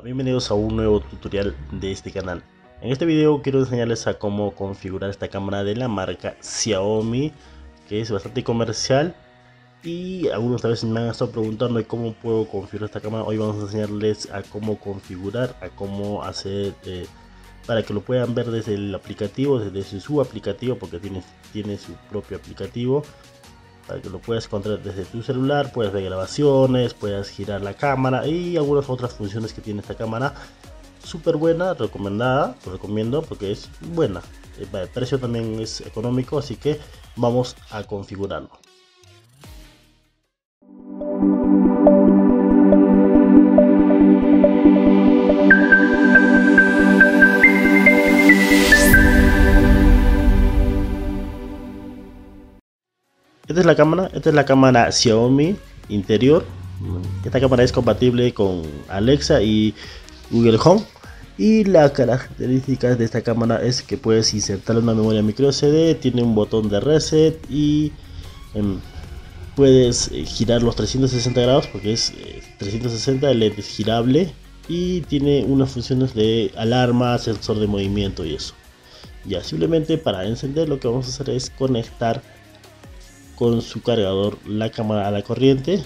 Bienvenidos a un nuevo tutorial de este canal. En este video quiero enseñarles a cómo configurar esta cámara de la marca Xiaomi, que es bastante comercial, y algunos a veces me han estado preguntando de cómo puedo configurar esta cámara. Hoy vamos a enseñarles a cómo configurar, a cómo hacer para que lo puedan ver desde el aplicativo, desde su aplicativo, porque tiene su propio aplicativo, para que lo puedas encontrar desde tu celular. Puedes ver grabaciones, puedes girar la cámara y algunas otras funciones que tiene esta cámara. Súper buena, recomendada, lo recomiendo porque es buena. El precio también es económico, así que vamos a configurarlo. Esta es la cámara Xiaomi interior. Esta cámara es compatible con Alexa y Google Home. Y la característica de esta cámara es que puedes insertar una memoria micro SD, tiene un botón de reset y puedes girar los 360 grados porque es 360, el LED es girable y tiene unas funciones de alarma, sensor de movimiento y eso. Ya, simplemente para encender lo que vamos a hacer es conectar con su cargador la cámara a la corriente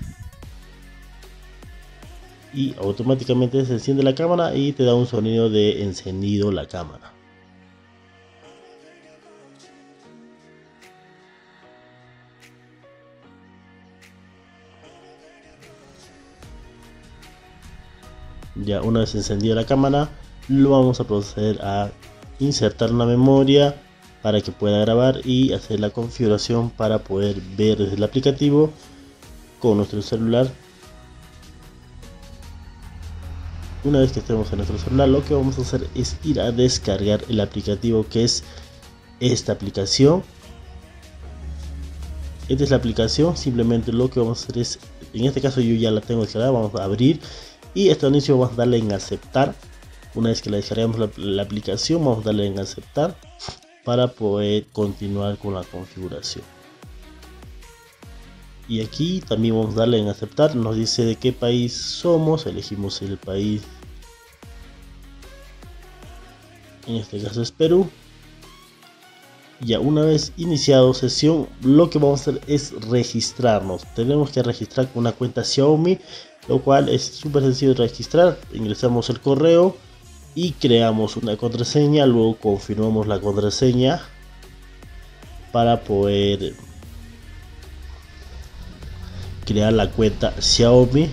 y automáticamente se enciende la cámara y te da un sonido de encendido la cámara. Ya una vez encendida la cámara, lo vamos a proceder a insertar una memoria para que pueda grabar y hacer la configuración para poder ver desde el aplicativo con nuestro celular. Una vez que estemos en nuestro celular, lo que vamos a hacer es ir a descargar el aplicativo, que es esta aplicación. Esta es la aplicación. Simplemente lo que vamos a hacer es, en este caso yo ya la tengo descargada, vamos a abrir y este anuncio vamos a darle en aceptar. Una vez que la descargamos la aplicación, vamos a darle en aceptar para poder continuar con la configuración. Y aquí también vamos a darle en aceptar. Nos dice de qué país somos, elegimos el país, en este caso es Perú. Ya una vez iniciado sesión, lo que vamos a hacer es registrarnos. Tenemos que registrar con una cuenta Xiaomi, lo cual es súper sencillo de registrar. Ingresamos el correo y creamos una contraseña, luego confirmamos la contraseña para poder crear la cuenta Xiaomi,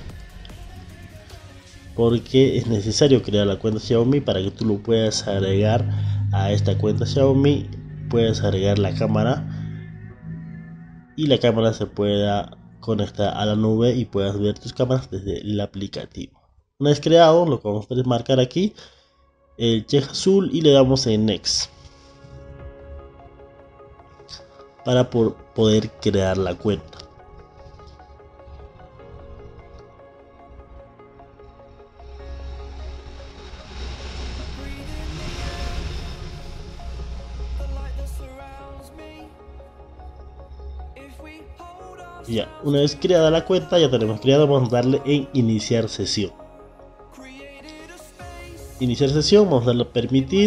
porque es necesario crear la cuenta Xiaomi para que tú lo puedas agregar a esta cuenta Xiaomi. Puedes agregar la cámara y la cámara se pueda conectar a la nube y puedas ver tus cámaras desde el aplicativo. Una vez creado, lo que vamos a hacer es marcar aquí el check azul y le damos en Next para poder crear la cuenta. Ya, una vez creada la cuenta, ya tenemos creada, vamos a darle en iniciar sesión. Iniciar sesión, vamos a darle a permitir.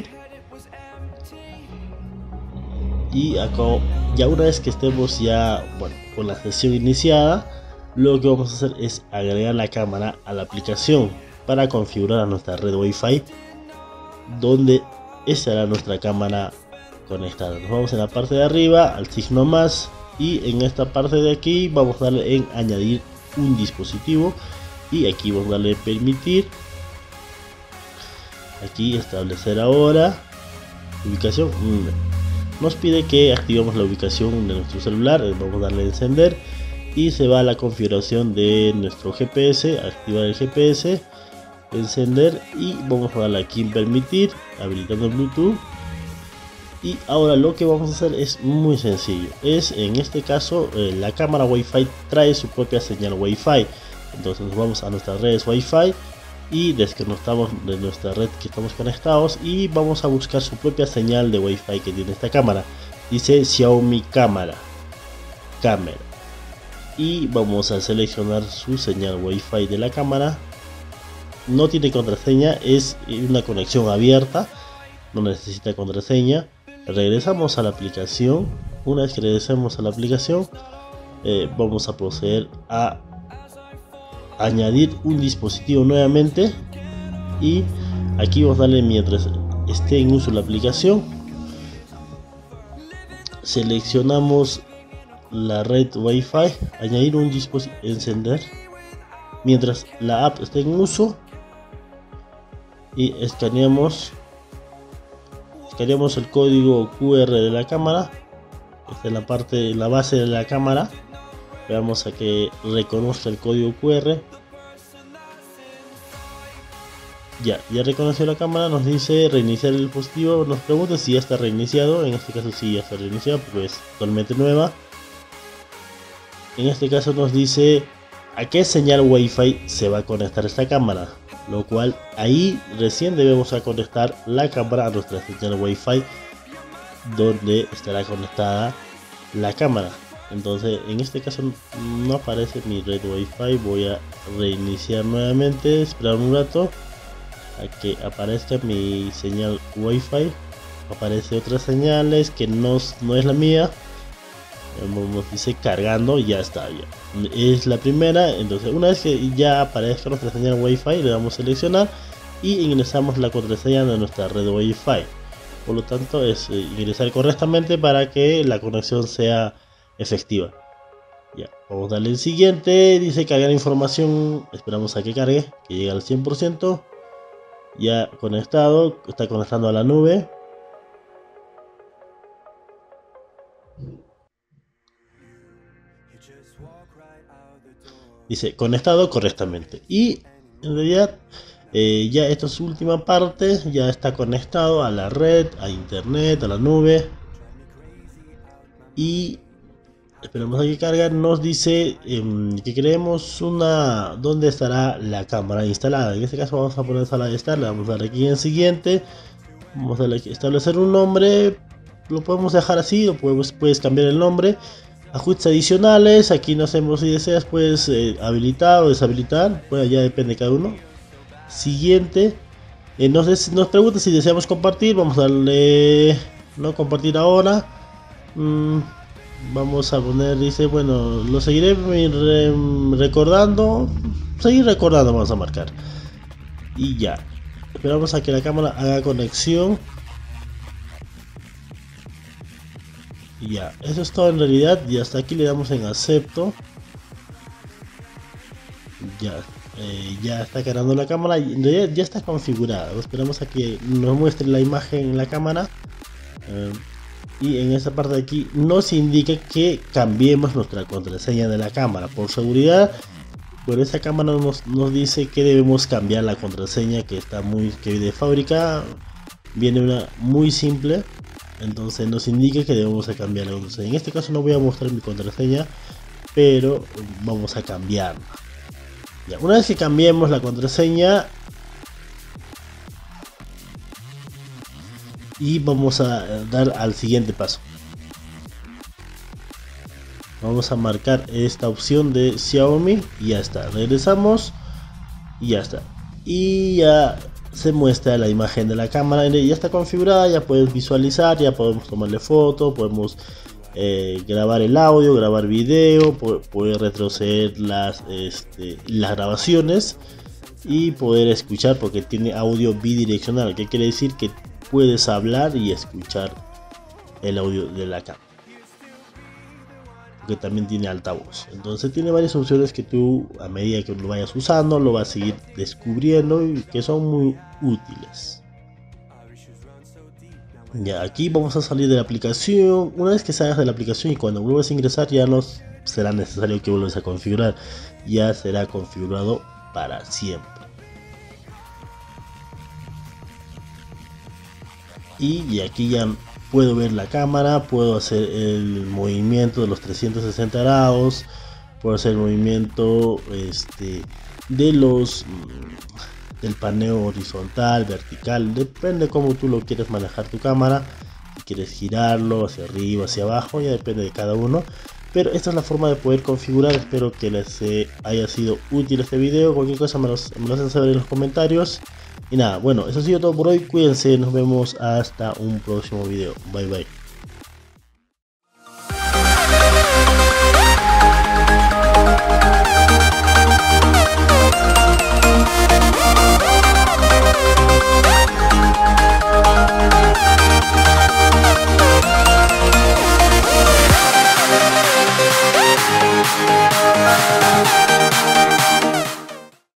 Y acá, ya una vez que estemos ya con la sesión iniciada, lo que vamos a hacer es agregar la cámara a la aplicación para configurar a nuestra red Wi-Fi, donde estará nuestra cámara conectada. Nos vamos en la parte de arriba al signo más y en esta parte de aquí vamos a darle en añadir un dispositivo y aquí vamos a darle en permitir. Aquí establecer ahora ubicación. Nos pide que activemos la ubicación de nuestro celular. Vamos a darle a encender y se va a la configuración de nuestro GPS. Activar el GPS, encender y vamos a darle aquí en permitir, habilitando el Bluetooth. Y ahora lo que vamos a hacer es muy sencillo. En este caso la cámara Wi-Fi trae su propia señal Wi-Fi. Entonces nos vamos a nuestras redes Wi-Fi y desconectamos de nuestra red que estamos conectados y vamos a buscar su propia señal de Wi-Fi que tiene esta cámara. Dice Xiaomi cámara y vamos a seleccionar su señal Wi-Fi de la cámara no tiene contraseña, es una conexión abierta, no necesita contraseña. Regresamos a la aplicación. Una vez que regresemos a la aplicación, vamos a proceder a añadir un dispositivo nuevamente, y aquí vamos a darle, mientras esté en uso la aplicación, seleccionamos la red Wi-Fi, añadir un dispositivo, encender mientras la app esté en uso, y escaneamos el código QR de la cámara. Esta es la parte, la base de la cámara. Veamos a que reconozca el código QR. Ya reconoció la cámara, nos dice reiniciar el dispositivo, nos pregunta si ya está reiniciado. En este caso sí, ya está reiniciado porque es totalmente nueva. En este caso nos dice a qué señal Wi-Fi se va a conectar esta cámara, lo cual ahí recién debemos a conectar la cámara a nuestra señal Wi-Fi donde estará conectada la cámara. Entonces en este caso no aparece mi red Wi-Fi, voy a reiniciar nuevamente, esperar un rato a que aparezca mi señal Wi-Fi. Aparece otras señales que no es la mía, nos dice cargando, ya está, ya es la primera. Entonces una vez que ya aparezca nuestra señal Wi-Fi, le damos a seleccionar y ingresamos la contraseña de nuestra red Wi-Fi. Por lo tanto es ingresar correctamente para que la conexión sea efectiva. Ya, vamos a darle el siguiente, dice cargar información, esperamos a que cargue, que llegue al 100%. Ya conectado, está conectando a la nube. Dice conectado correctamente, y en realidad ya esta es última parte, ya está conectado a la red, a internet, a la nube. Y esperamos a que cargue. Nos dice que queremos dónde estará la cámara instalada. En este caso vamos a poner sala de estar, le vamos a dar aquí en siguiente, vamos a darle aquí, establecer un nombre, lo podemos dejar así, o puedes cambiar el nombre. Ajustes adicionales, aquí no hacemos, si deseas puedes habilitar o deshabilitar, pues ya depende de cada uno. Siguiente, nos pregunta si deseamos compartir, vamos a darle no compartir ahora. Vamos a poner, dice, bueno, lo seguiré recordando, seguir recordando, vamos a marcar. Y ya, esperamos a que la cámara haga conexión. Y ya, eso es todo en realidad, y hasta aquí le damos en acepto. Ya está cargando la cámara, y en realidad ya está configurada. Esperamos a que nos muestre la imagen en la cámara. Y en esta parte de aquí nos indica que cambiemos nuestra contraseña de la cámara. Por seguridad, por esa cámara nos dice que debemos cambiar la contraseña, que de fábrica viene una muy simple. Entonces nos indica que debemos cambiar la contraseña. En este caso no voy a mostrar mi contraseña, pero vamos a cambiarla. Ya, una vez que cambiemos la contraseña, y vamos a dar al siguiente paso, vamos a marcar esta opción de Xiaomi y ya está. Regresamos y ya está, y ya se muestra la imagen de la cámara, ya está configurada, ya puedes visualizar, ya podemos tomarle foto, podemos grabar el audio, grabar video, poder retroceder las grabaciones y poder escuchar, porque tiene audio bidireccional, que quiere decir que puedes hablar y escuchar el audio de la cámara, que también tiene altavoz. Entonces tiene varias opciones que tú, a medida que lo vayas usando, lo vas a seguir descubriendo y que son muy útiles. Ya, aquí vamos a salir de la aplicación. Una vez que salgas de la aplicación y cuando vuelvas a ingresar, ya no será necesario que vuelvas a configurar, ya será configurado para siempre. Y aquí ya puedo ver la cámara, puedo hacer el movimiento de los 360 grados, puedo hacer el movimiento del paneo horizontal, vertical, depende cómo tú lo quieres manejar tu cámara. Si quieres girarlo hacia arriba, hacia abajo, ya depende de cada uno. Pero esta es la forma de poder configurar. Espero que les haya sido útil este video. Cualquier cosa me lo hacen saber en los comentarios. Y nada, bueno, eso ha sido todo por hoy. Cuídense, nos vemos hasta un próximo video. Bye bye.